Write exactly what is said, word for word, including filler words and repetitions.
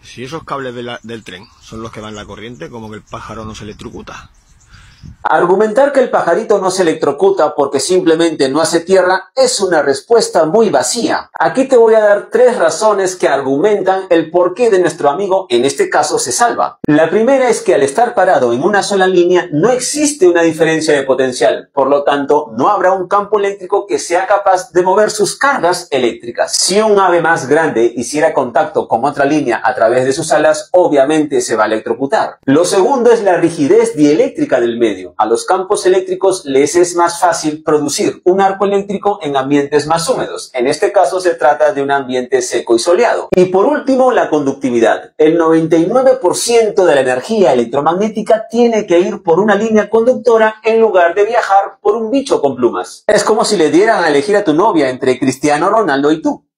Si esos cables de la, del tren son los que van la corriente, ¿cómo que el pájaro no se electrocuta? Argumentar que el pajarito no se electrocuta porque simplemente no hace tierra es una respuesta muy vacía. Aquí te voy a dar tres razones que argumentan el porqué de nuestro amigo en este caso se salva. La primera es que al estar parado en una sola línea no existe una diferencia de potencial, por lo tanto no habrá un campo eléctrico que sea capaz de mover sus cargas eléctricas. Si un ave más grande hiciera contacto con otra línea a través de sus alas, obviamente se va a electrocutar. Lo segundo es la rigidez dieléctrica del medio. A los campos eléctricos les es más fácil producir un arco eléctrico en ambientes más húmedos. En este caso se trata de un ambiente seco y soleado. Y por último, la conductividad. El noventa y nueve por ciento de la energía electromagnética tiene que ir por una línea conductora en lugar de viajar por un bicho con plumas. Es como si le dieran a elegir a tu novia entre Cristiano Ronaldo y tú.